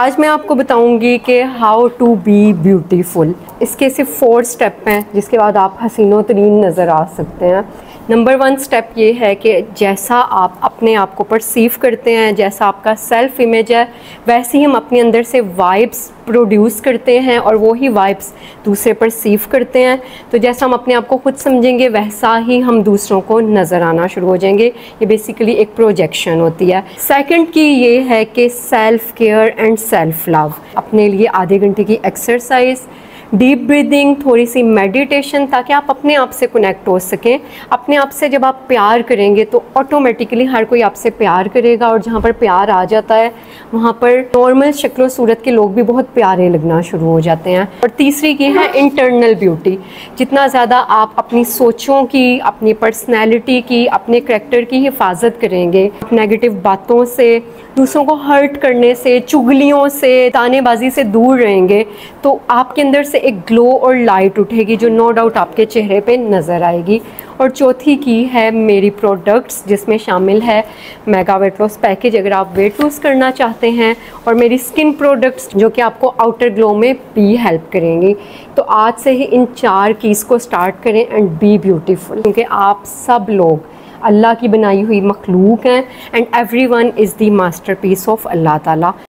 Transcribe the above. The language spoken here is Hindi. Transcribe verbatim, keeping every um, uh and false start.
आज मैं आपको बताऊंगी कि हाउ टू बी ब्यूटीफुल। इसके सिर्फ फोर स्टेप हैं जिसके बाद आप हसीनो तरीन नज़र आ सकते हैं। नंबर वन स्टेप ये है कि जैसा आप अपने आप को परसीव करते हैं, जैसा आपका सेल्फ इमेज है, वैसे ही हम अपने अंदर से वाइब्स प्रोड्यूस करते हैं और वही वाइब्स दूसरे परसीव करते हैं। तो जैसा हम अपने आप को खुद समझेंगे वैसा ही हम दूसरों को नज़र आना शुरू हो जाएंगे। ये बेसिकली एक प्रोजेक्शन होती है। सेकंड की ये है कि self care and self love. अपने लिए आधे घंटे की एक्सरसाइज, डीप ब्रीदिंग, थोड़ी सी मेडिटेशन, ताकि आप अपने आप से कनेक्ट हो सकें। अपने आप से जब आप प्यार करेंगे तो ऑटोमेटिकली हर कोई आपसे प्यार करेगा, और जहाँ पर प्यार आ जाता है वहाँ पर नॉर्मल शक्ल सूरत के लोग भी बहुत प्यारे लगना शुरू हो जाते हैं। और तीसरी की है इंटरनल ब्यूटी। जितना ज़्यादा आप अपनी सोचों की, अपनी पर्सनैलिटी की, अपने करैक्टर की हिफाजत करेंगे, नेगेटिव बातों से, दूसरों को हर्ट करने से, चुगलियों से, तानेबाजी से दूर रहेंगे, तो आपके अंदर से एक ग्लो और लाइट उठेगी जो नो डाउट आपके चेहरे पे नज़र आएगी। और चौथी की है मेरी प्रोडक्ट्स, जिसमें शामिल है मेगा वेट लॉस पैकेज अगर आप वेट लॉस करना चाहते हैं, और मेरी स्किन प्रोडक्ट्स जो कि आपको आउटर ग्लो में भी हेल्प करेंगी। तो आज से ही इन चार कीज़ को स्टार्ट करें एंड बी ब्यूटीफुल, क्योंकि आप सब लोग अल्लाह की बनाई हुई मखलूक हैं and everyone is the masterpiece of Allah ताला।